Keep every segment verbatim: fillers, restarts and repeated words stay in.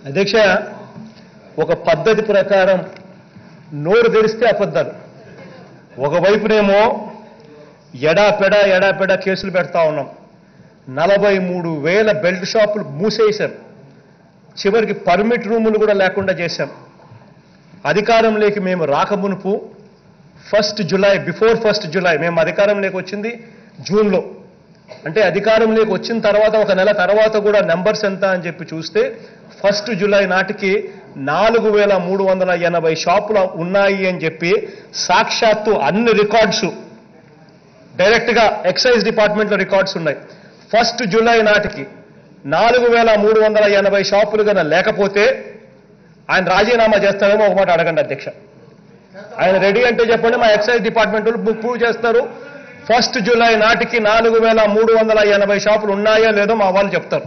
అధ్యక్ష, ఒక పద్ధతి ప్రకారం నోరు తెరిస్తే అబద్ధాలు, ఒకవైపునేమో ఎడాపెడా ఎడాపెడా కేసులు పెడతా ఉన్నాం. నలభై మూడు వేల బెల్ట్ షాపులు మూసేశాం. చివరికి పర్మిట్ రూములు కూడా లేకుండా చేశాం. అధికారంలోకి మేము రాకమునుపు first July before first July మేము అధికారంలోకి వచ్చింది జూన్లో. అంటే అధికారంలోకి వచ్చిన తర్వాత ఒక నెల తర్వాత కూడా నెంబర్స్ ఎంత అని చెప్పి చూస్తే ఫస్ట్ జులై నాటికి నాలుగు వేల మూడు వందల ఎనభై షాపులు ఉన్నాయి అని చెప్పి సాక్షాత్తు అన్ని రికార్డ్స్ డైరెక్ట్గా ఎక్సైజ్ డిపార్ట్మెంట్లో రికార్డ్స్ ఉన్నాయి. ఫస్ట్ జులై నాటికి నాలుగు వేల మూడు వందల ఎనభై షాపులు కన్నా లేకపోతే ఆయన రాజీనామా చేస్తారేమో ఒక మాట అడగండి అధ్యక్ష. ఆయన రెడీ అంటే చెప్పండి, మా ఎక్సైజ్ డిపార్ట్మెంట్ ప్రూవ్ చేస్తారు. ఫస్ట్ జులై నాటికి నాలుగు వేల మూడు వందల ఎనభై షాపులు ఉన్నాయా లేదో మా వాళ్ళు చెప్తారు.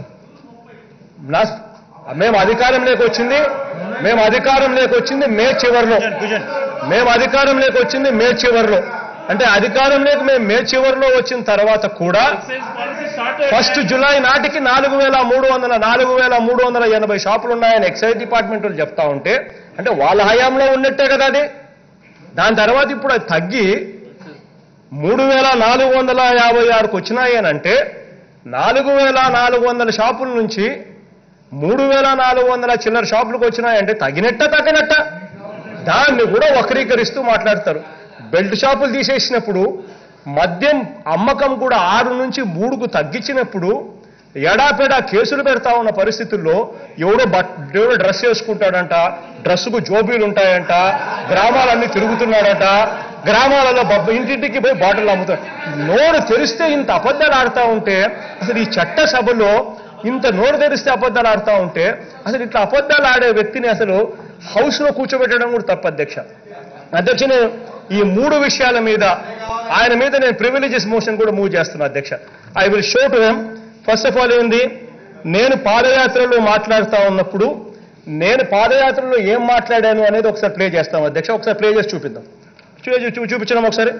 నా మేము అధికారంలోకి వచ్చింది మేము అధికారంలోకి వచ్చింది మే చివరిలో మేము అధికారంలోకి వచ్చింది మే చివరిలో అంటే అధికారంలోకి మేము మే చివరిలో వచ్చిన తర్వాత కూడా ఫస్ట్ జులై నాటికి నాలుగు వేల మూడు వందల నాలుగు వేల మూడు వందల ఎనభై షాపులు ఉన్నాయని ఎక్సైజ్ డిపార్ట్మెంట్ వాళ్ళు చెప్తా ఉంటే అంటే వాళ్ళ హయాంలో ఉన్నట్టే కదా అది. దాని తర్వాత ఇప్పుడు అది తగ్గి మూడు వేల నాలుగు వందల యాభై ఆరుకు వచ్చినాయి అని అంటే నాలుగు వేల నాలుగు వందల షాపుల నుంచి మూడు వేల నాలుగు వందల చిల్లర షాపులకు వచ్చినాయంటే తగినట్ట తగినట్ట దాన్ని కూడా వక్రీకరిస్తూ మాట్లాడతారు. బెల్ట్ షాపులు తీసేసినప్పుడు మద్యం అమ్మకం కూడా ఆరు నుంచి మూడుకు తగ్గించినప్పుడు ఎడాపెడా కేసులు పెడతా ఉన్న పరిస్థితుల్లో ఎవడో బట్ ఎవడో డ్రెస్ వేసుకుంటాడంట, డ్రెస్సుకు జోబీలు ఉంటాయంట, గ్రామాలన్నీ తిరుగుతున్నాడంట, గ్రామాలలో ఇంటింటికి పోయి బాటిల్ అమ్ముతాడు. నోరు తెరిస్తే ఇంత అబద్ధాలు ఆడుతూ ఉంటే అసలు ఈ చట్ట సభలో ఇంత నోరు తెరిస్తే అబద్ధాలు ఆడుతూ ఉంటే అసలు ఇట్లా అబద్ధాలు ఆడే వ్యక్తిని అసలు హౌస్లో కూర్చోబెట్టడం కూడా తప్పు అధ్యక్ష. అధ్యక్ష, నేను ఈ మూడు విషయాల మీద ఆయన మీద నేను ప్రివిలేజెస్ మోషన్ కూడా మూవ్ చేస్తున్నా అధ్యక్ష. I will show to them. First of all ఏంది, నేను పాదయాత్రలో మాట్లాడుతూ ఉన్నప్పుడు నేను పాదయాత్రలో ఏం మాట్లాడాను అనేది ఒకసారి ప్లే చేస్తాం అధ్యక్ష. ఒకసారి ప్లే చేసి చూపిద్దాం. చూ చూపించడం ఒకసారి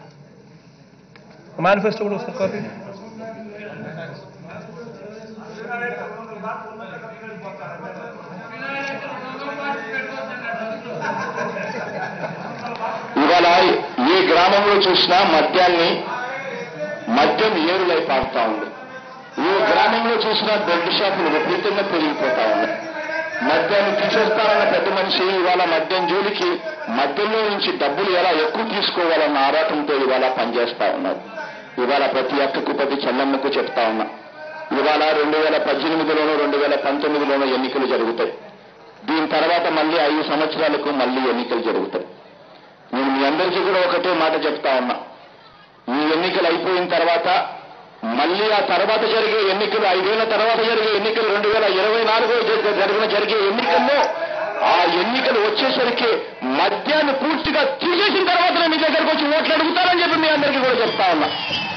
మేనిఫెస్టో కూడా ఒకసారి కాపీ. ఇవాళ ఏ గ్రామంలో చూసినా మద్యాన్ని మద్యం ఏరులై పారుతా ఉంది. ఏ గ్రామంలో చూసినా బెల్ట్ షాపులు విపరీతంగా పెరిగిపోతా ఉన్నాయి. మద్యాన్ని తీసేస్తారన్న పెద్ద మనిషి ఇవాళ మద్యం జోలికి మద్యంలో నుంచి డబ్బులు ఎలా ఎక్కువ తీసుకోవాలన్న ఆరాటంతో ఇవాళ పనిచేస్తా ఉన్నారు. ఇవాళ ప్రతి అక్కకు ప్రతి చెల్లమ్మకు చెప్తా ఉన్నా, ఇవాళ రెండు వేల పద్దెనిమిదిలోనూ రెండు వేల పంతొమ్మిదిలోనూ ఎన్నికలు జరుగుతాయి. దీని తర్వాత మళ్ళీ ఐదు సంవత్సరాలకు మళ్ళీ ఎన్నికలు జరుగుతాయి. నేను మీ అందరికీ కూడా ఒకటే మాట చెప్తా ఉన్నా, ఈ ఎన్నికలు అయిపోయిన తర్వాత మళ్ళీ ఆ తర్వాత జరిగే ఎన్నికలు ఐదేళ్ల తర్వాత జరిగే ఎన్నికలు రెండు వేల ఇరవై నాలుగో జరిగిన జరిగే ఎన్నికల్లో ఆ ఎన్నికలు వచ్చేసరికి మద్యాన్ని పూర్తిగా తీసేసిన తర్వాత మీ దగ్గరకు వచ్చి ఓట్లు అడుగుతారని చెప్పి మీ అందరికీ కూడా చెప్తా ఉన్నా.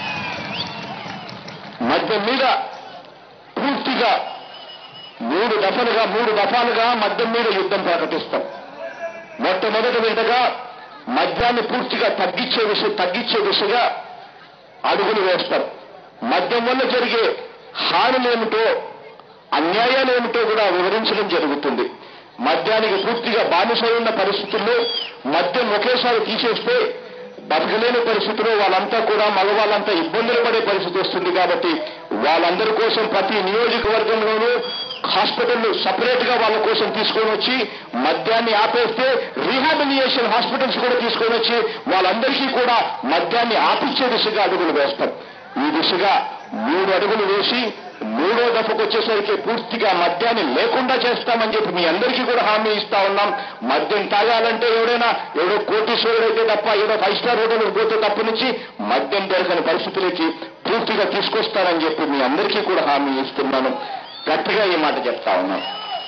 మద్యం మీద పూర్తిగా మూడు దఫలుగా మూడు దఫాలుగా మద్యం మీద యుద్ధం ప్రకటిస్తాం. మొట్టమొదటి విధంగా మద్యాన్ని పూర్తిగా తగ్గించే దిశ తగ్గించే దిశగా అడుగులు వేస్తారు. మద్యం వల్ల జరిగే హానులేమిటో అన్యాయాలేమిటో కూడా వివరించడం జరుగుతుంది. మద్యానికి పూర్తిగా బానిస ఉన్న పరిస్థితుల్లో మద్యం ఒకేసారి తీసేస్తే బతకలేని పరిస్థితిలో వాళ్ళంతా కూడా మగవాళ్ళంతా ఇబ్బందులు పడే పరిస్థితి వస్తుంది. కాబట్టి వాళ్ళందరి కోసం ప్రతి నియోజకవర్గంలోనూ హాస్పిటల్లు సపరేట్ గా వాళ్ళ కోసం తీసుకొని వచ్చి మద్యాన్ని ఆపేస్తే రీహాబిలిటేషన్ హాస్పిటల్స్ కూడా తీసుకొని వచ్చి వాళ్ళందరికీ కూడా మద్యాన్ని ఆపించే దిశగా అడుగులు వేస్తారు. ఈ దిశగా మూడు అడుగులు వేసి మూడో దఫకు వచ్చేసరికి పూర్తిగా మద్యాన్ని లేకుండా చేస్తామని చెప్పి మీ అందరికీ కూడా హామీ ఇస్తా ఉన్నాం. మద్యం తాగాలంటే ఎవడైనా ఎవడో కోటీశ్వరుడు అయితే తప్ప ఏదో ఫైవ్ స్టార్ హోటల్ పోతే తప్ప నుంచి మద్యం దొరకని పరిస్థితులకి పూర్తిగా తీసుకొస్తారని చెప్పి మీ అందరికీ కూడా హామీ ఇస్తున్నాను. గట్టిగా ఈ మాట చెప్తా ఉన్నాను.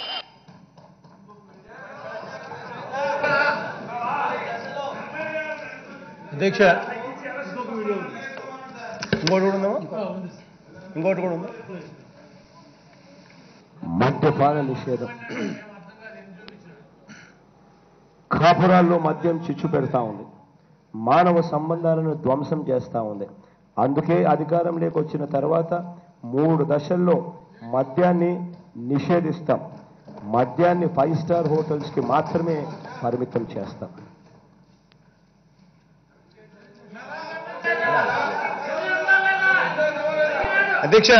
అధ్యక్ష, ఇంకోటి కూడా ఉందా ఇంకోటి కూడా ఉందా మద్యపాన నిషేధం. కాపురాల్లో మద్యం చిచ్చు పెడతా ఉంది, మానవ సంబంధాలను ధ్వంసం చేస్తూ ఉంది. అందుకే అధికారంలోకి వచ్చిన తర్వాత మూడు దశల్లో మద్యాన్ని నిషేధిస్తాం. మద్యాన్ని ఫైవ్ స్టార్ హోటల్స్కి మాత్రమే పరిమితం చేస్తాం. అధ్యక్ష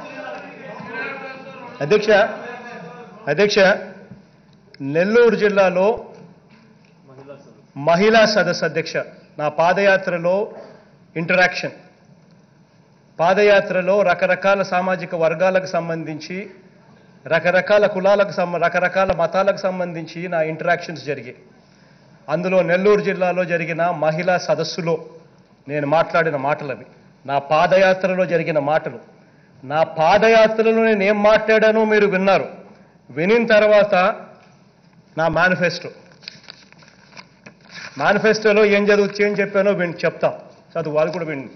అధ్యక్ష అధ్యక్ష నెల్లూరు జిల్లాలో మహిళా సదస్సు అధ్యక్ష నా పాదయాత్రలో ఇంటరాక్షన్ పాదయాత్రలో రకరకాల సామాజిక వర్గాలకు సంబంధించి రకరకాల కులాలకు సంబ రకరకాల మతాలకు సంబంధించి నా ఇంటరాక్షన్స్ జరిగాయి. అందులో నెల్లూరు జిల్లాలో జరిగిన మహిళా సదస్సులో నేను మాట్లాడిన మాటలు అవి నా పాదయాత్రలో జరిగిన మాటలు. నా పాదయాత్రలో నేను ఏం మాట్లాడానో మీరు విన్నారు. వినిన తర్వాత నా మేనిఫెస్టో మేనిఫెస్టోలో ఏం చదువు ఏం చెప్పానో విని చెప్తాం. చదువు వాళ్ళు కూడా విని.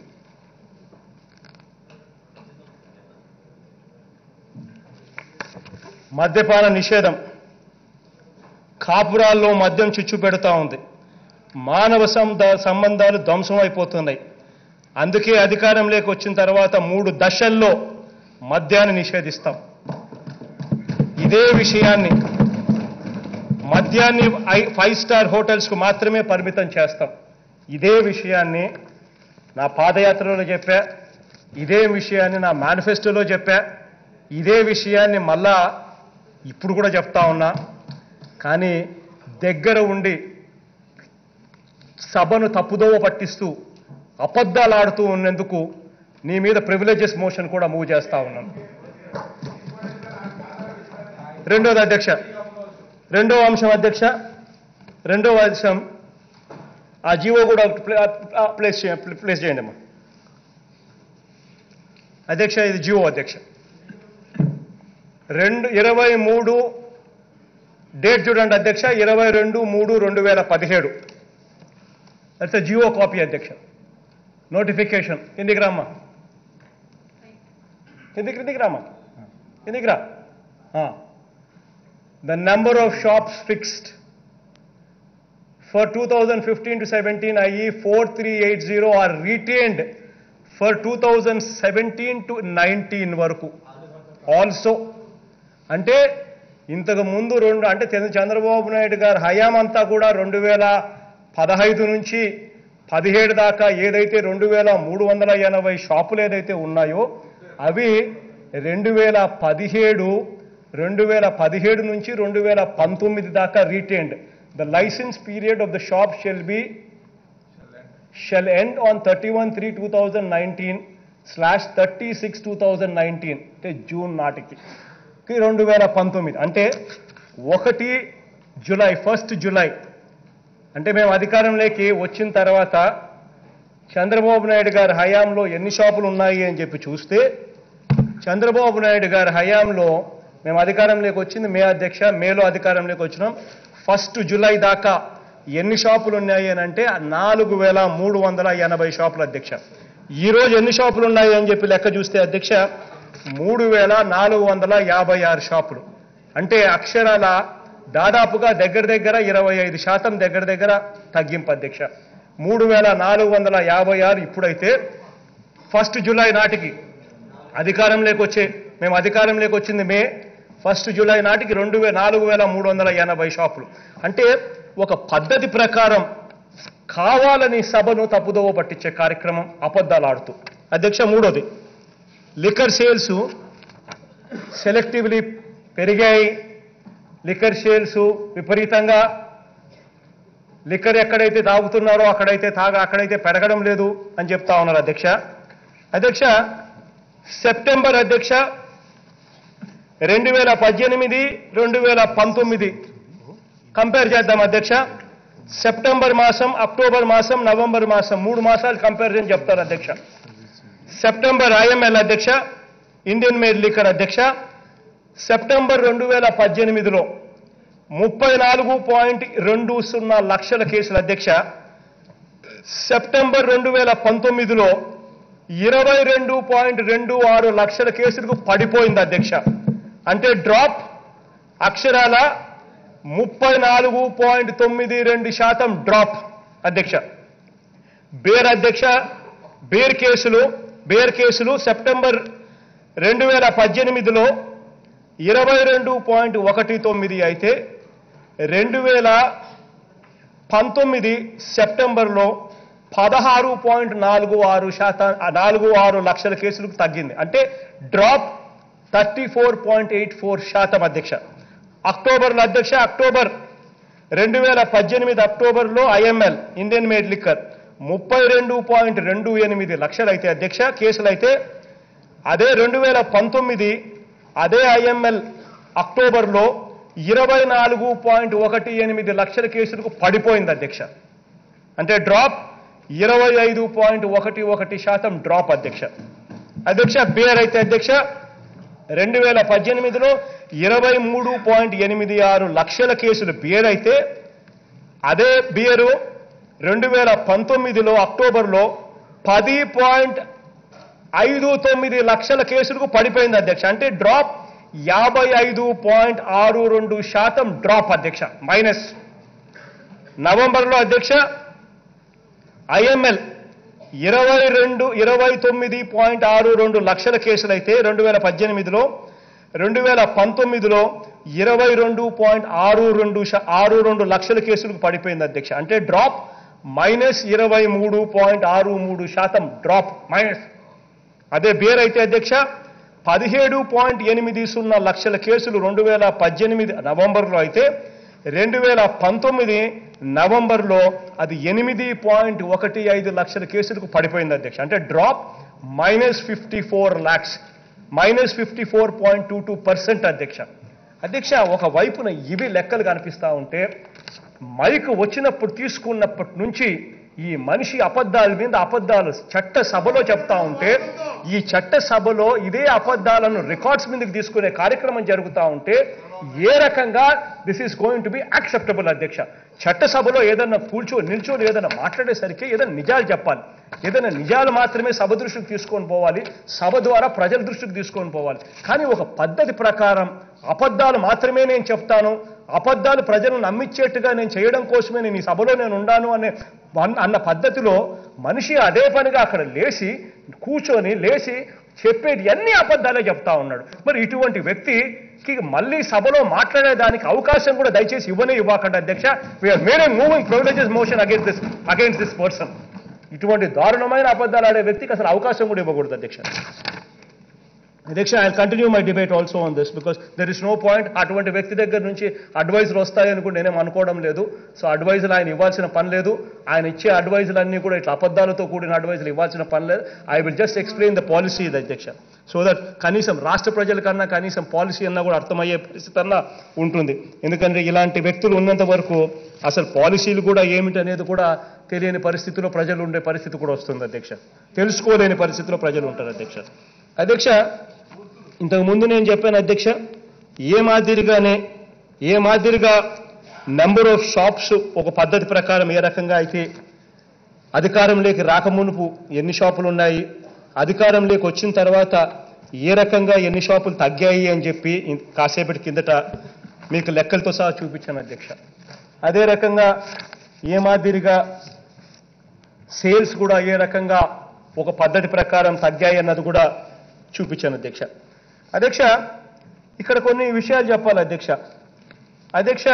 మద్యపాన నిషేధం, కాపురాల్లో మద్యం చిచ్చు పెడతా ఉంది, మానవ సంబంధాలు ధ్వంసం అయిపోతున్నాయి. అందుకే అధికారంలోకి వచ్చిన తర్వాత మూడు దశల్లో మద్యాన్ని నిషేధిస్తాం. ఇదే విషయాన్ని మద్యాన్ని ఫైవ్ స్టార్ హోటల్స్కు మాత్రమే పరిమితం చేస్తాం. ఇదే విషయాన్ని నా పాదయాత్రలో చెప్పా, ఇదే విషయాన్ని నా మేనిఫెస్టోలో చెప్పా, ఇదే విషయాన్ని మళ్ళా ఇప్పుడు కూడా చెప్తా ఉన్నా. కానీ దగ్గర ఉండి సభను తప్పుదోవ పట్టిస్తూ అబద్ధాలు ఆడుతూ ఉన్నందుకు నీ మీద ప్రివిలేజెస్ మోషన్ కూడా మూవ్ చేస్తా ఉన్నాను. రెండోది అధ్యక్ష రెండో అంశం అధ్యక్ష రెండో అంశం ఆ జీవో కూడా ప్లేస్ ప్లేస్ చేయండి అమ్మా అధ్యక్ష. ఇది జీవో అధ్యక్ష రెండు ఇరవై మూడు డేట్ చూడండి అధ్యక్ష, ఇరవై రెండు మూడు రెండు వేల పదిహేడు అయితే జీవో కాపీ అధ్యక్ష. నోటిఫికేషన్ ఎందుకు రామ్మా ఎందుకు ఎందుకు రామ్మా ఎందుకు రా. The number of shops fixed for two thousand fifteen to seventeen, that is four three eight zero, are retained for two thousand seventeen to nineteen వరకు ఆల్సో. అంటే ఇంతకు ముందు రెండు అంటే చంద్రబాబు నాయుడు గారు హయాం అంతా కూడా రెండు వేల పదహైదు నుంచి పదిహేడు దాకా ఏదైతే రెండు వేల మూడు వందల ఎనభై షాపులు ఏదైతే ఉన్నాయో అవి రెండు వేల పదిహేడు రెండు వేల పదిహేడు నుంచి రెండు వేల పంతొమ్మిది దాకా retained. The licence period of the shop shall be shall end on thirty one three two thousand nineteen slash thirty six two thousand nineteen అంటే జూన్ నాటికి రెండు వేల పంతొమ్మిది అంటే ఒకటి జులై ఫస్ట్ జులై అంటే మేము అధికారంలోకి వచ్చిన తర్వాత చంద్రబాబు నాయుడు గారి హయాంలో ఎన్ని షాపులు ఉన్నాయి అని చెప్పి చూస్తే చంద్రబాబు నాయుడు గారి హయాంలో మేము అధికారంలోకి వచ్చింది మే అధ్యక్ష, మేలో అధికారంలోకి వచ్చినాం. ఫస్ట్ జులై దాకా ఎన్ని షాపులు ఉన్నాయి అని అంటే నాలుగు వేల మూడు వందల ఎనభై షాపులు అధ్యక్ష. ఈరోజు ఎన్ని షాపులు ఉన్నాయి అని చెప్పి లెక్క చూస్తే అధ్యక్ష మూడు వేల నాలుగు వందల యాభై ఆరు షాపులు. అంటే అక్షరాల దాదాపుగా దగ్గర దగ్గర ఇరవై ఐదు శాతం దగ్గర దగ్గర తగ్గింపు అధ్యక్ష. మూడు వేల నాలుగు వందల యాభై ఆరు ఇప్పుడైతే ఫస్ట్ జులై నాటికి అధికారంలోకి వచ్చే మేము అధికారంలోకి వచ్చింది మే, ఫస్ట్ జూలై నాటికి రెండు వే నాలుగు వేల మూడు వందల ఎనభై షాపులు. అంటే ఒక పద్ధతి ప్రకారం కావాలని సభను తప్పుదోవ పట్టించే కార్యక్రమం అబద్ధాలు ఆడుతూ అధ్యక్ష. మూడోది లిక్కర్ సేల్స్ సెలెక్టివ్లీ పెరిగాయి. లిక్కర్ సేల్స్ విపరీతంగా లిక్కర్ ఎక్కడైతే తాగుతున్నారో అక్కడైతే తాగ అక్కడైతే పెరగడం లేదు అని చెప్తా ఉన్నారు అధ్యక్ష. అధ్యక్ష సెప్టెంబర్ అధ్యక్ష రెండు వేల పద్దెనిమిది రెండు వేల పంతొమ్మిది కంపేర్ చేద్దాం అధ్యక్ష. సెప్టెంబర్ మాసం, అక్టోబర్ మాసం, నవంబర్ మాసం మూడు మాసాలు కంపారిజన్ చెప్తారు అధ్యక్ష. సెప్టెంబర్ ఐఎంఎల్ అధ్యక్ష, ఇండియన్ మేడ్ లిక్కర్ అధ్యక్ష, సెప్టెంబర్ రెండు వేల పద్దెనిమిదిలో ముప్పై నాలుగు పాయింట్ రెండు సున్నా లక్షల కేసులు అధ్యక్ష. సెప్టెంబర్ రెండు వేల పంతొమ్మిదిలో ఇరవై రెండు పాయింట్ రెండు ఆరు లక్షల కేసులకు పడిపోయింది అధ్యక్ష. అంటే డ్రాప్ అక్షరాల ముప్పై నాలుగు పాయింట్ తొమ్మిది రెండు శాతం డ్రాప్ అధ్యక్ష. బేర్ అధ్యక్ష, బేర్ కేసులు బేర్ కేసులు సెప్టెంబర్ రెండు వేల పద్దెనిమిదిలో ఇరవై రెండు పాయింట్ ఒకటి తొమ్మిది అయితే రెండు వేల పంతొమ్మిది సెప్టెంబర్లో పదహారు పాయింట్ నాలుగు ఆరు శాతం నాలుగు ఆరు లక్షల కేసులకు తగ్గింది. అంటే drop thirty four point eight four శాతం అధ్యక్ష. అక్టోబర్లో అధ్యక్ష అక్టోబర్ రెండు వేల పద్దెనిమిది అక్టోబర్లో ఐఎంఎల్ ఇండియన్ మేడ్ లిక్కర్ ముప్పై రెండు పాయింట్ రెండు ఎనిమిది లక్షలు అయితే అధ్యక్ష కేసులైతే అదే రెండు వేల పంతొమ్మిది అదే ఐఎంఎల్ అక్టోబర్లో ఇరవై నాలుగు పాయింట్ ఒకటి ఎనిమిది లక్షల కేసులకు పడిపోయింది అధ్యక్ష. అంటే డ్రాప్ ఇరవై ఐదు పాయింట్ ఒకటి ఒకటి శాతం డ్రాప్ అధ్యక్ష. అధ్యక్ష బేర్ అయితే అధ్యక్ష రెండు వేల పద్దెనిమిదిలో ఇరవై మూడు పాయింట్ ఎనిమిది ఆరు లక్షల కేసులు బియర్ అయితే అదే బియరు రెండు వేల పంతొమ్మిదిలో అక్టోబర్లో పది పాయింట్ ఐదు తొమ్మిది లక్షల కేసులకు పడిపోయింది అధ్యక్ష. అంటే డ్రాప్ యాభై ఐదు పాయింట్ ఆరు రెండు శాతం డ్రాప్ అధ్యక్ష మైనస్. నవంబర్లో అధ్యక్ష ఐఎంఎల్ ఇరవై రెండు ఇరవై తొమ్మిది పాయింట్ ఆరు రెండు లక్షల కేసులు అయితే రెండు వేల పద్దెనిమిదిలో రెండు వేల పంతొమ్మిదిలో ఇరవై రెండు పాయింట్ ఆరు రెండు ఆరు రెండు లక్షల కేసులకు పడిపోయింది అధ్యక్ష. అంటే డ్రాప్ మైనస్ ఇరవై మూడు పాయింట్ ఆరు మూడు శాతం డ్రాప్ మైనస్. అదే బేర్ అయితే అధ్యక్ష పదిహేడు పాయింట్ ఎనిమిది సున్నా లక్షల కేసులు రెండు వేల పద్దెనిమిది నవంబర్లో అయితే రెండు వేల పంతొమ్మిది నవంబర్లో అది ఎనిమిది పాయింట్ ఒకటి ఐదు లక్షల కేసులకు పడిపోయింది అధ్యక్ష. అంటే drop minus fifty four lakhs minus fifty four point two two percent అధ్యక్ష. అధ్యక్ష ఒక వైపున ఇవి లెక్కలు కనిపిస్తూ ఉంటే మైక్ వచ్చినప్పుడు తీసుకున్నప్పటి నుంచి ఈ మనిషి అబద్ధాల మీద అబద్ధాలు చట్ట సభలో చెప్తా ఉంటే ఈ చట్ట సభలో ఇదే అబద్ధాలను రికార్డ్స్ మీదకి తీసుకునే కార్యక్రమం జరుగుతూ ఉంటే ఏ రకంగా this is going to be acceptable అధ్యక్ష. చట్టసభలో ఏదన్నా కూర్చో నిల్చోని ఏదైనా మాట్లాడేసరికి ఏదైనా నిజాలు చెప్పాలి, ఏదైనా నిజాలు మాత్రమే సభ దృష్టికి తీసుకొని పోవాలి, సభ ద్వారా ప్రజల దృష్టికి తీసుకొని పోవాలి. కానీ ఒక పద్ధతి ప్రకారం అబద్ధాలు మాత్రమే నేను చెప్తాను, అబద్ధాలు ప్రజలను నమ్మించేట్టుగా నేను చేయడం కోసమే నేను ఈ సభలో నేను ఉండాను అనే అన్న పద్ధతిలో మనిషి అదే పనిగా అక్కడ లేచి కూర్చొని లేచి చెప్పేది అన్ని అబద్ధాలే చెప్తా ఉన్నాడు. మరి ఇటువంటి వ్యక్తికి మళ్ళీ సభలో మాట్లాడేదానికి అవకాశం కూడా దయచేసి ఇవ్వనే ఇవ్వకండి అధ్యక్ష. We are made moving privileges motion against this against this person. ఇటువంటి దారుణమైన అబద్ధాలు ఆడే వ్యక్తికి అసలు అవకాశం కూడా ఇవ్వకూడదు అధ్యక్ష. అధ్యక్ష I continue my debate also on this because there is no point. అటువంటి వ్యక్తి దగ్గర నుంచి అడ్వైజులు వస్తాయని కూడా నేనేం అనుకోవడం లేదు. సో అడ్వైజులు ఆయన ఇవ్వాల్సిన పని లేదు. ఆయన ఇచ్చే అడ్వైజులు అన్నీ కూడా ఇట్లా అబద్ధాలతో కూడిన అడ్వైజులు ఇవ్వాల్సిన పని లేదు. I will just explain the policy ఇది అధ్యక్ష, సో దట్ కనీసం రాష్ట్ర ప్రజల కన్నా కనీసం పాలసీ అన్నా కూడా అర్థమయ్యే పరిస్థితి అన్నా ఉంటుంది. ఎందుకంటే ఇలాంటి వ్యక్తులు ఉన్నంత వరకు అసలు పాలసీలు కూడా ఏమిటనేది కూడా తెలియని పరిస్థితిలో ప్రజలు ఉండే పరిస్థితి కూడా వస్తుంది అధ్యక్ష. తెలుసుకోలేని పరిస్థితిలో ప్రజలు ఉంటారు అధ్యక్ష. అధ్యక్ష ఇంతకు ముందు నేను చెప్పాను అధ్యక్ష, ఏ మాదిరిగానే ఏ మాదిరిగా నెంబర్ ఆఫ్ షాప్స్ ఒక పద్ధతి ప్రకారం ఏ రకంగా అయితే అధికారంలోకి రాకమునుపు ఎన్ని షాపులు ఉన్నాయి, అధికారంలోకి వచ్చిన తర్వాత ఏ రకంగా ఎన్ని షాపులు తగ్గాయి అని చెప్పి కాసేపటి కిందట మీకు లెక్కలతో సహా చూపించాను అధ్యక్ష. అదే రకంగా ఏ మాదిరిగా సేల్స్ కూడా ఏ రకంగా ఒక పద్ధతి ప్రకారం తగ్గాయి అన్నది కూడా చూపించాను అధ్యక్ష. అధ్యక్ష ఇక్కడ కొన్ని విషయాలు చెప్పాలి అధ్యక్ష. అధ్యక్ష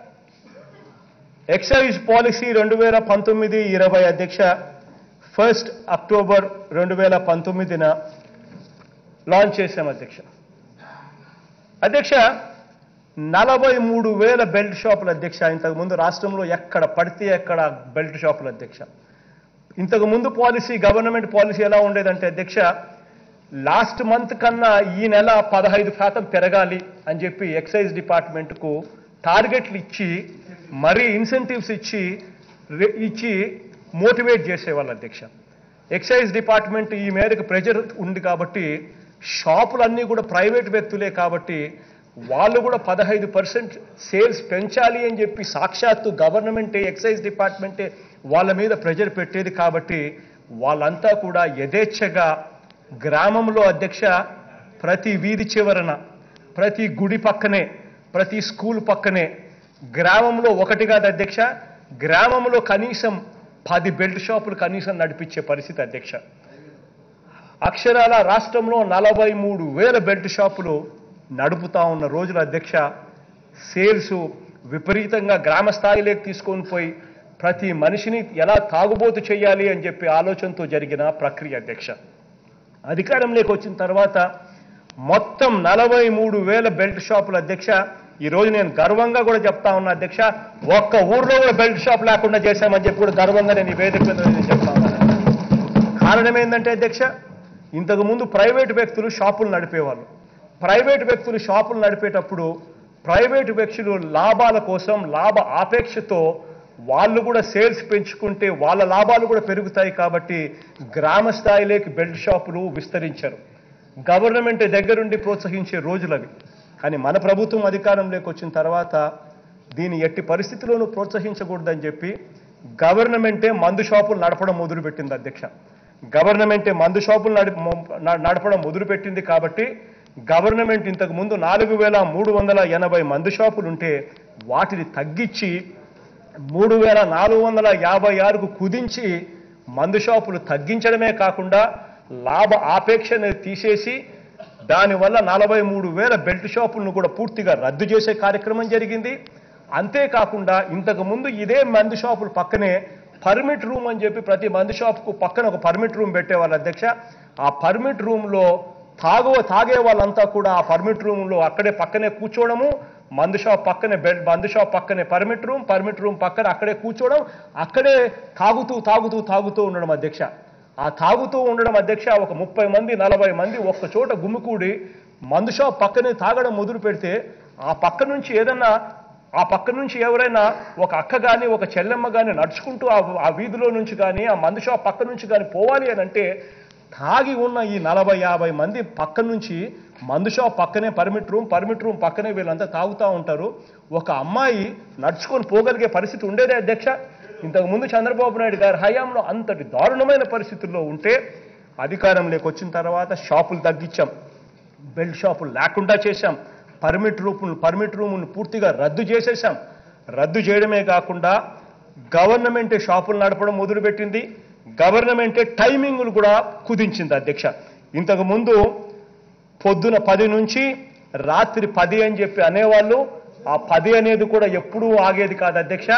ఎక్సైజ్ పాలసీ రెండు వేల పంతొమ్మిది ఇరవై అధ్యక్ష ఫస్ట్ అక్టోబర్ రెండు వేల పంతొమ్మిదిన లాంచ్ చేశాం అధ్యక్ష. అధ్యక్ష నలభై మూడు వేల బెల్ట్ షాపులు అధ్యక్ష. ఇంతకుముందు రాష్ట్రంలో ఎక్కడ పడితే ఎక్కడ బెల్ట్ షాపులు అధ్యక్ష. ఇంతకు ముందు పాలసీ గవర్నమెంట్ పాలసీ ఎలా ఉండేదంటే అధ్యక్ష, లాస్ట్ మంత్ కన్నా ఈ నెల పదహైదు శాతం పెరగాలి అని చెప్పి ఎక్సైజ్ డిపార్ట్మెంట్కు టార్గెట్లు ఇచ్చి మరీ ఇన్సెంటివ్స్ ఇచ్చి ఇచ్చి మోటివేట్ చేసేవాళ్ళు అధ్యక్ష. ఎక్సైజ్ డిపార్ట్మెంట్ ఈ మేరకు ప్రెజర్ ఉంది కాబట్టి షాపులన్నీ కూడా ప్రైవేట్ వ్యక్తులే కాబట్టి వాళ్ళు కూడా పదహైదు పర్సెంట్ సేల్స్ పెంచాలి అని చెప్పి సాక్షాత్తు గవర్నమెంటే ఎక్సైజ్ డిపార్ట్మెంటే వాళ్ళ మీద ప్రెజర్ పెట్టేది కాబట్టి వాళ్ళంతా కూడా యథేచ్ఛగా గ్రామంలో అధ్యక్ష ప్రతి వీధి చివరన ప్రతి గుడి పక్కనే ప్రతి స్కూల్ పక్కనే గ్రామంలో ఒకటి కాదు అధ్యక్ష, గ్రామంలో కనీసం పది బెల్ట్ షాపులు కనీసం నడిపించే పరిస్థితి అధ్యక్ష. అక్షరాల రాష్ట్రంలో నలభై మూడు వేల బెల్ట్ షాపులు నడుపుతా ఉన్న రోజుల అధ్యక్ష సేల్స్ విపరీతంగా గ్రామ స్థాయిలోకి తీసుకొని పోయి ప్రతి మనిషిని ఎలా తాగుబోతు చేయాలి అని చెప్పి ఆలోచనతో జరిగిన ప్రక్రియ అధ్యక్ష. అధికారంలోకి వచ్చిన తర్వాత మొత్తం నలభై మూడు వేల బెల్ట్ షాపుల అధ్యక్ష. ఈరోజు నేను గర్వంగా కూడా చెప్తా ఉన్నా అధ్యక్ష, ఒక్క ఊర్లో కూడా బెల్ట్ షాప్ లేకుండా చేశామని చెప్పి కూడా గర్వంగా నేను ఈ వేదిక మీద నేను చెప్తా ఉన్నాను. కారణం ఏంటంటే అధ్యక్ష, ఇంతకుముందు ప్రైవేటు వ్యక్తులు షాపులు నడిపేవాళ్ళు. ప్రైవేటు వ్యక్తులు షాపులు నడిపేటప్పుడు ప్రైవేటు వ్యక్తులు లాభాల కోసం లాభ ఆపేక్షతో వాళ్ళు కూడా సేల్స్ పెంచుకుంటే వాళ్ళ లాభాలు కూడా పెరుగుతాయి కాబట్టి గ్రామ స్థాయిలోకి బెల్ట్ షాపులు విస్తరించారు. గవర్నమెంట్ దగ్గరుండి ప్రోత్సహించే రోజులవి. కానీ మన ప్రభుత్వం అధికారంలోకి వచ్చిన తర్వాత దీన్ని ఎట్టి పరిస్థితుల్లోనూ ప్రోత్సహించకూడదని చెప్పి గవర్నమెంటే మందు షాపులు నడపడం మొదలుపెట్టింది అధ్యక్ష. గవర్నమెంటే మందు షాపులు నడపడం మొదలుపెట్టింది కాబట్టి గవర్నమెంట్ ఇంతకు ముందు నాలుగు వేల మూడు వందల ఎనభై మందు షాపులు ఉంటే వాటిని తగ్గించి మూడు వేల నాలుగు వందల యాభై ఆరుకు కుదించి మందు షాపులు తగ్గించడమే కాకుండా లాభ ఆపేక్షను తీసేసి దానివల్ల నలభై మూడు వేల బెల్ట్ షాపులను కూడా పూర్తిగా రద్దు చేసే కార్యక్రమం జరిగింది. అంతేకాకుండా ఇంతకు ముందు ఇదే మందు షాపులు పక్కనే పర్మిట్ రూమ్ అని చెప్పి ప్రతి మందు షాపుకు పక్కన ఒక పర్మిట్ రూమ్ పెట్టేవాళ్ళు అధ్యక్ష. ఆ పర్మిట్ రూమ్లో తాగు తాగే వాళ్ళంతా కూడా ఆ పర్మిట్ రూమ్లో అక్కడే పక్కనే కూర్చోవడము, మందు షాప్ పక్కనే బెడ్ మందు షాప్ పక్కనే పర్మిట్ రూమ్, పర్మిట్ రూమ్ పక్కన అక్కడే కూర్చోవడం, అక్కడే తాగుతూ తాగుతూ తాగుతూ ఉండడం అధ్యక్ష. ఆ తాగుతూ ఉండడం అధ్యక్ష ఒక ముప్పై మంది నలభై మంది ఒక్క చోట గుమ్మికూడి మందు షాప్ పక్కనే తాగడం మొదలు పెడితే ఆ పక్క నుంచి ఏదన్నా ఆ పక్క నుంచి ఎవరైనా ఒక అక్క కానీ ఒక చెల్లెమ్మ కానీ నడుచుకుంటూ ఆ వీధిలో నుంచి కానీ ఆ మందు షాప్ పక్క నుంచి కానీ పోవాలి అని అంటే తాగి ఉన్న ఈ నలభై యాభై మంది పక్క నుంచి మందు షాప్ పక్కనే పర్మిట్ రూమ్ పర్మిట్ రూమ్ పక్కనే వీళ్ళంతా తాగుతూ ఉంటారు. ఒక అమ్మాయి నడుచుకొని పోగలిగే పరిస్థితి ఉండేదే అధ్యక్ష. ఇంతకు ముందు చంద్రబాబు నాయుడు గారి హయాంలో అంతటి దారుణమైన పరిస్థితుల్లో ఉంటే అధికారంలోకి వచ్చిన తర్వాత షాపులు తగ్గించాం, బెల్ట్ షాపులు లేకుండా చేశాం, పర్మిట్ రూపులు పర్మిట్ రూములను పూర్తిగా రద్దు చేసేసాం. రద్దు చేయడమే కాకుండా గవర్నమెంటే షాపులు నడపడం మొదలుపెట్టింది. గవర్నమెంటే టైమింగ్లు కూడా కుదించింది అధ్యక్ష. ఇంతకు ముందు పొద్దున పది నుంచి రాత్రి పది అని చెప్పి అనేవాళ్ళు. ఆ పది అనేది కూడా ఎప్పుడూ ఆగేది కాదు అధ్యక్ష.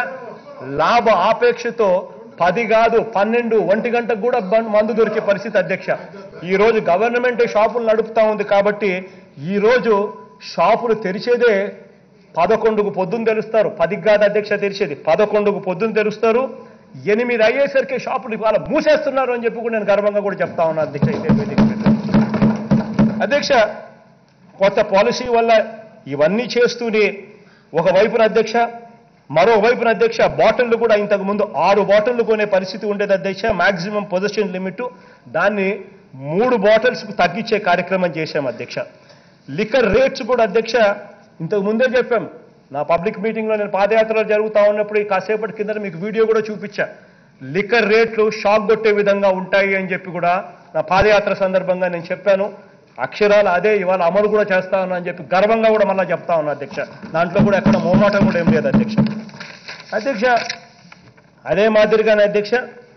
లాభ ఆపేక్షతో పది కాదు పన్నెండు ఒంటి గంటకు కూడా మందు దొరికే పరిస్థితి అధ్యక్ష. ఈరోజు గవర్నమెంటే షాపులు నడుపుతా ఉంది కాబట్టి ఈరోజు షాపులు తెరిచేదే పదకొండుకు పొద్దున్న తెరుస్తారు. పదికి కాదు అధ్యక్ష తెరిచేది, పదకొండుకు పొద్దున్న తెరుస్తారు. ఎనిమిది అయ్యేసరికి షాపులు ఇవాళ మూసేస్తున్నారు అని చెప్పి కూడా నేను గర్వంగా కూడా చెప్తా ఉన్నాను అధ్యక్ష. అధ్యక్ష కొత్త పాలసీ వల్ల ఇవన్నీ చేస్తూనే ఒకవైపున అధ్యక్ష మరోవైపున అధ్యక్ష బాటిళ్లు కూడా ఇంతకు ముందు ఆరు బాటిళ్లు కొనే పరిస్థితి ఉండేది అధ్యక్ష. మాక్సిమం పొజిషన్ లిమిట్ దాన్ని మూడు బాటిల్స్కు తగ్గించే కార్యక్రమం చేశాం అధ్యక్ష. లిక్కర్ రేట్స్ కూడా అధ్యక్ష ఇంతకు ముందే చెప్పాం. నా పబ్లిక్ మీటింగ్లో నేను పాదయాత్రలు జరుగుతూ ఉన్నప్పుడు కాసేపటి కింద మీకు వీడియో కూడా చూపించా. లిక్కర్ రేట్లు షాక్ కొట్టే విధంగా ఉంటాయి అని చెప్పి కూడా నా పాదయాత్ర సందర్భంగా నేను చెప్పాను. అక్షరాలు అదే ఇవాళ అమలు కూడా చేస్తా ఉన్నా అని చెప్పి గర్వంగా కూడా మళ్ళీ చెప్తా ఉన్నా అధ్యక్ష. దాంట్లో కూడా ఎక్కడ మోమాటం కూడా ఏం లేదు అధ్యక్ష. అధ్యక్ష అదే మాదిరిగానే అధ్యక్ష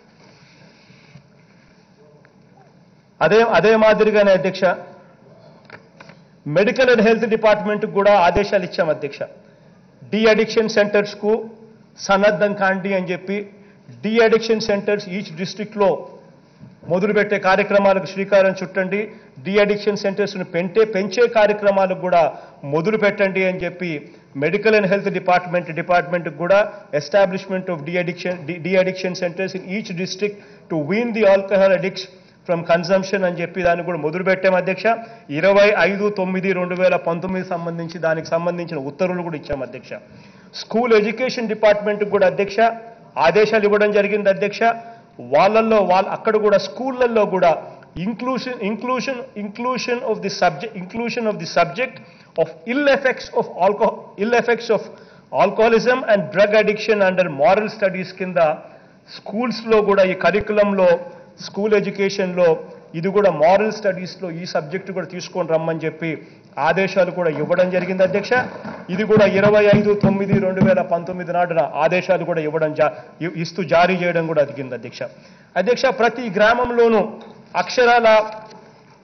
అదే అదే మాదిరిగానే అధ్యక్ష మెడికల్ అండ్ హెల్త్ డిపార్ట్మెంట్కి కూడా ఆదేశాలు ఇచ్చాం అధ్యక్ష. డి అడిక్షన్ సెంటర్స్కు సన్నద్ధం కాండి అని చెప్పి డి అడిక్షన్ సెంటర్స్ ఈచ్ డిస్ట్రిక్ట్లో మొదలుపెట్టే కార్యక్రమాలకు శ్రీకారం చుట్టండి. డి అడిక్షన్ సెంటర్స్ను పెంటే పెంచే కార్యక్రమాలకు కూడా మొదలు పెట్టండి అని చెప్పి మెడికల్ అండ్ హెల్త్ డిపార్ట్మెంట్ డిపార్ట్మెంట్కి కూడా establishment of de addiction de addiction centres in each district to wean the alcohol addicts from consumption అని చెప్పి దాన్ని కూడా మొదలు పెట్టాం అధ్యక్ష. ఇరవై ఐదు తొమ్మిది రెండు వేల పంతొమ్మిది సంబంధించి దానికి సంబంధించిన ఉత్తర్వులు కూడా ఇచ్చాం అధ్యక్ష. స్కూల్ ఎడ్యుకేషన్ డిపార్ట్మెంట్కి కూడా అధ్యక్ష ఆదేశాలు ఇవ్వడం జరిగింది అధ్యక్ష. వాళ్ళల్లో వాళ్ళ అక్కడ కూడా స్కూళ్ళల్లో కూడా inclusion inclusion inclusion of the subject inclusion of the subject of ill effects of alcohol ill effects of alcoholism and drug addiction under moral studies కింద స్కూల్స్లో కూడా ఈ కరికులంలో స్కూల్ ఎడ్యుకేషన్లో ఇది కూడా మారల్ స్టడీస్లో ఈ సబ్జెక్టు కూడా తీసుకొని రమ్మని చెప్పి ఆదేశాలు కూడా ఇవ్వడం జరిగింది అధ్యక్ష. ఇది కూడా ఇరవై ఐదు తొమ్మిది రెండు వేల పంతొమ్మిది నాడున ఆదేశాలు కూడా ఇవ్వడం ఇస్తూ జారీ చేయడం కూడా జరిగింది అధ్యక్ష. అధ్యక్ష ప్రతి గ్రామంలోనూ అక్షరాల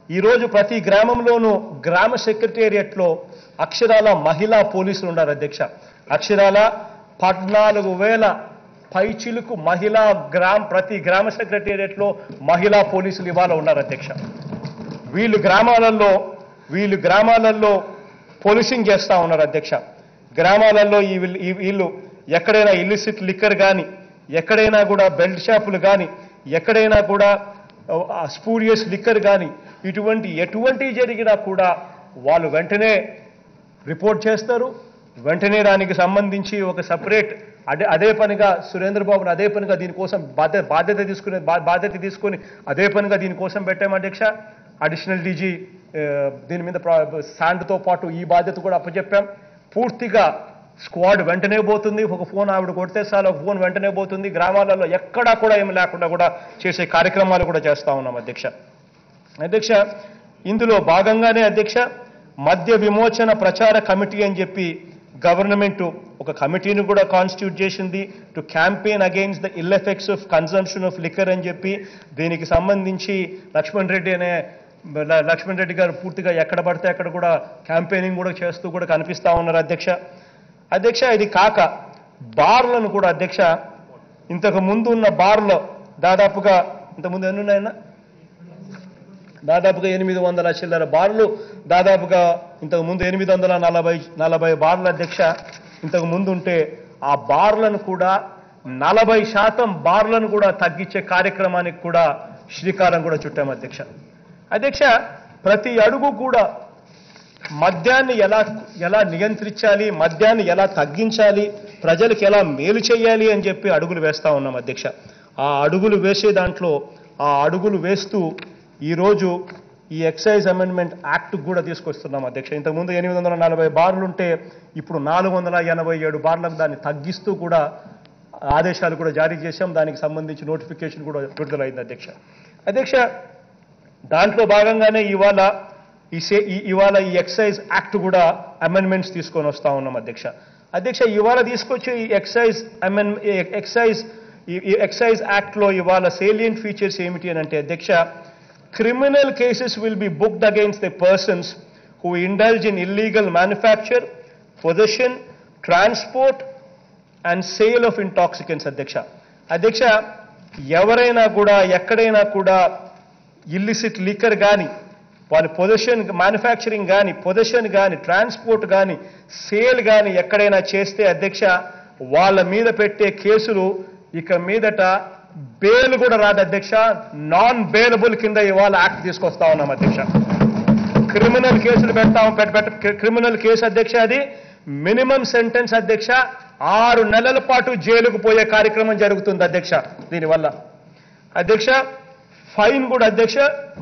ఈరోజు ప్రతి గ్రామంలోనూ గ్రామ సెక్రటేరియట్లో అక్షరాల మహిళా పోలీసులు ఉన్నారు అధ్యక్ష. అక్షరాల పద్నాలుగు వేల పైచిలుకు మహిళా గ్రామ ప్రతి గ్రామ సెక్రటేరియట్లో మహిళా పోలీసులు ఇవాళ ఉన్నారు అధ్యక్ష. వీళ్ళు గ్రామాలలో వీళ్ళు గ్రామాలలో పోలీసింగ్ చేస్తూ ఉన్నారు అధ్యక్ష. గ్రామాలలో ఈ ఈ వీళ్ళు ఎక్కడైనా ఇల్లిసిట్ లిక్కర్ కానీ, ఎక్కడైనా కూడా బెల్ట్ షాపులు కానీ, ఎక్కడైనా కూడా స్పూరియస్ లిక్కర్ కానీ, ఇటువంటి ఎటువంటి జరిగినా కూడా వాళ్ళు వెంటనే రిపోర్ట్ చేస్తారు. వెంటనే దానికి సంబంధించి ఒక సపరేట్ అదే అదే పనిగా సురేంద్రబాబును అదే పనిగా దీనికోసం బాధ్యత బాధ్యత తీసుకునే బాధ్యత తీసుకొని అదే పనిగా దీనికోసం పెట్టాము అధ్యక్ష. అడిషనల్ డీజీ దీని మీద శాండ్తో పాటు ఈ బాధ్యత కూడా అప్పచెప్పాం. పూర్తిగా స్క్వాడ్ వెంటనే పోతుంది. ఒక ఫోన్ ఆవిడ కొడితే చాలు, ఒక ఫోన్ వెంటనే పోతుంది. గ్రామాలలో ఎక్కడా కూడా ఏమి లేకుండా కూడా చేసే కార్యక్రమాలు కూడా చేస్తూ ఉన్నాం అధ్యక్ష. అధ్యక్ష, ఇందులో భాగంగానే అధ్యక్ష మద్య విమోచన ప్రచార కమిటీ అని చెప్పి గవర్నమెంట్ ఒక కమిటీని కూడా కాన్స్టిట్యూట్ చేసింది to campaign against the ill effects of consumption of liquor అని చెప్పి. దీనికి సంబంధించి లక్ష్మణ్ రెడ్డి అనే లక్ష్మణ్ రెడ్డి గారు పూర్తిగా ఎక్కడ పడితే అక్కడ కూడా క్యాంపెయినింగ్ కూడా చేస్తూ కూడా కనిపిస్తూ ఉన్నారు అధ్యక్ష. అధ్యక్ష, ఇది కాక బార్లను కూడా అధ్యక్ష, ఇంతకు ముందు ఉన్న బార్లో దాదాపుగా ఇంతకుముందు ఎన్ని ఉన్నాయన్నా దాదాపుగా ఎనిమిది వందల చిల్లర బార్లు, దాదాపుగా ఇంతకు ముందు ఎనిమిది వందల నలభై నలభై బార్లు అధ్యక్ష ఇంతకు ముందు ఉంటే ఆ బార్లను కూడా నలభై శాతం బార్లను కూడా తగ్గించే కార్యక్రమానికి కూడా శ్రీకారం కూడా చుట్టాం అధ్యక్ష. అధ్యక్ష, ప్రతి అడుగు కూడా మద్యాన్ని ఎలా ఎలా నియంత్రించాలి, మద్యాన్ని ఎలా తగ్గించాలి, ప్రజలకు ఎలా మేలు చేయాలి అని చెప్పి అడుగులు వేస్తూ ఉన్నాం అధ్యక్ష. ఆ అడుగులు వేసే దాంట్లో ఆ అడుగులు వేస్తూ ఈరోజు ఈ ఎక్సైజ్ అమెండ్మెంట్ యాక్ట్ కూడా తీసుకొస్తున్నాం అధ్యక్ష. ఇంతకుముందు ఎనిమిది వందల నలభై బార్లు ఉంటే ఇప్పుడు నాలుగు వందల ఎనభై ఏడు బార్లకు దాన్ని తగ్గిస్తూ కూడా ఆదేశాలు కూడా జారీ చేశాం. దానికి సంబంధించి నోటిఫికేషన్ కూడా విడుదలైంది అధ్యక్ష. అధ్యక్ష, దాంట్లో భాగంగానే ఇవాళ ఈ సే ఇవాళ ఈ ఎక్సైజ్ యాక్ట్ కూడా అమెండ్మెంట్స్ తీసుకొని వస్తూ ఉన్నాం అధ్యక్ష. అధ్యక్ష, ఇవాళ తీసుకొచ్చే ఈ ఎక్సైజ్ అమెండ్ ఎక్సైజ్ ఈ ఎక్సైజ్ యాక్ట్లో ఇవాళ సేలియంట్ ఫీచర్స్ ఏమిటి అని అంటే అధ్యక్ష, criminal cases will be booked against the persons who indulge in illegal manufacture, possession, transport and sale of intoxicants అధ్యక్ష. అధ్యక్ష, ఎవరైనా కూడా ఎక్కడైనా కూడా ఇల్లిసిట్ లిక్కర్ కానీ, వాళ్ళ పొజిషన్ మ్యానుఫ్యాక్చరింగ్ కానీ, పొజిషన్ కానీ, ట్రాన్స్పోర్ట్ కానీ, సేల్ కానీ ఎక్కడైనా చేస్తే అధ్యక్ష వాళ్ళ మీద పెట్టే కేసులు ఇక మీదట బెయిల్ కూడా రాదు అధ్యక్ష. నాన్ బెయిలబుల్ కింద ఇవాళ యాక్ట్ తీసుకొస్తా ఉన్నాం అధ్యక్ష. క్రిమినల్ కేసులు పెడతాం క్రిమినల్ కేసు అధ్యక్ష, అది మినిమం సెంటెన్స్ అధ్యక్ష ఆరు నెలల పాటు జైలుకు పోయే కార్యక్రమం జరుగుతుంది అధ్యక్ష. దీనివల్ల అధ్యక్ష ఫైన్ కూడా అధ్యక్ష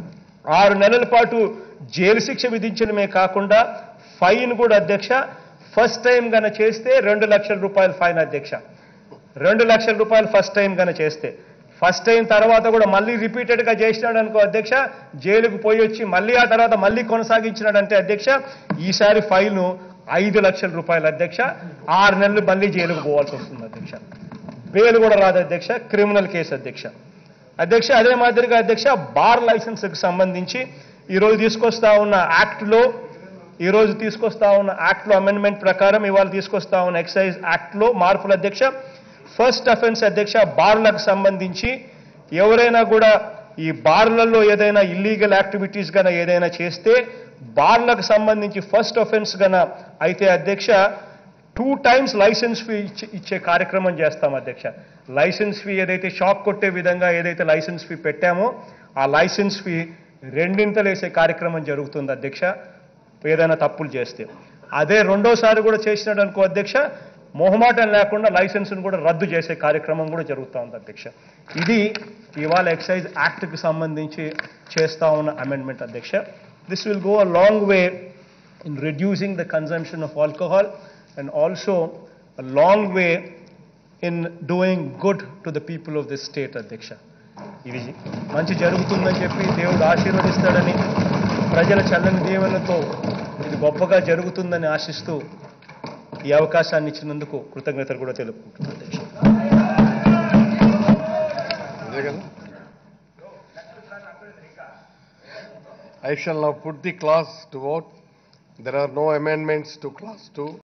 ఆరు నెలల పాటు జైలు శిక్ష విధించడమే కాకుండా ఫైన్ కూడా అధ్యక్ష ఫస్ట్ టైం గన చేస్తే రెండు లక్షల రూపాయల ఫైన్ అధ్యక్ష. రెండు లక్షల రూపాయలు ఫస్ట్ టైం కనుక చేస్తే, ఫస్ట్ టైం తర్వాత కూడా మళ్ళీ రిపీటెడ్గా చేసినాడు అనుకో అధ్యక్ష, జైలుకు పోయి వచ్చి మళ్ళీ ఆ తర్వాత మళ్ళీ కొనసాగించినాడంటే అధ్యక్ష ఈసారి ఫైన్ ఐదు లక్షల రూపాయలు అధ్యక్ష. ఆరు నెలలు మళ్ళీ జైలుకు పోవాల్సి వస్తుంది అధ్యక్ష. బెయిల్ కూడా రాదు అధ్యక్ష, క్రిమినల్ కేసు అధ్యక్ష. అధ్యక్ష, అదే మాదిరిగా అధ్యక్ష బార్ లైసెన్స్కి సంబంధించి ఈరోజు తీసుకొస్తా ఉన్న యాక్ట్లో ఈరోజు తీసుకొస్తా ఉన్న యాక్ట్లో అమెండ్మెంట్ ప్రకారం ఇవాళ తీసుకొస్తా ఉన్న ఎక్సైజ్ యాక్ట్లో మార్పులు అధ్యక్ష. ఫస్ట్ అఫెన్స్ అధ్యక్ష బార్లకు సంబంధించి ఎవరైనా కూడా ఈ బార్లలో ఏదైనా ఇల్లీగల్ యాక్టివిటీస్ గన ఏదైనా చేస్తే బార్లకు సంబంధించి ఫస్ట్ అఫెన్స్ గన అయితే అధ్యక్ష టూ టైమ్స్ లైసెన్స్ ఫీ ఇచ్చే కార్యక్రమం చేస్తాం అధ్యక్ష. లైసెన్స్ ఫీ ఏదైతే షాక్ కొట్టే విధంగా ఏదైతే లైసెన్స్ ఫీ పెట్టామో ఆ లైసెన్స్ ఫీ రెండింతలు వేసే కార్యక్రమం జరుగుతుంది అధ్యక్ష ఏదైనా తప్పులు చేస్తే. అదే రెండోసారి కూడా చేసినాడు అనుకో అధ్యక్ష మొహమాటం లేకుండా లైసెన్స్ను కూడా రద్దు చేసే కార్యక్రమం కూడా జరుగుతూ ఉంది అధ్యక్ష. ఇది ఇవాళ ఎక్సైజ్ యాక్ట్కి సంబంధించి చేస్తా ఉన్న అమెండ్మెంట్ అధ్యక్ష. This will go a long way in reducing the consumption of alcohol and also a long way in doing good to the people of this state అధ్యక్ష. ఇది మంచి జరుగుతుందని చెప్పి దేవుడు ఆశీర్వదిస్తాడని, ప్రజల చల్లని దీవెనలతో ఇది గొప్పగా జరుగుతుందని ఆశిస్తూ ఈ అవకాశాన్ని ఇచ్చినందుకు కృతజ్ఞతలు కూడా తెలుపుకుంటున్నాను అధ్యక్ష. I shall now put the clause to vote. There are no amendments to clause two.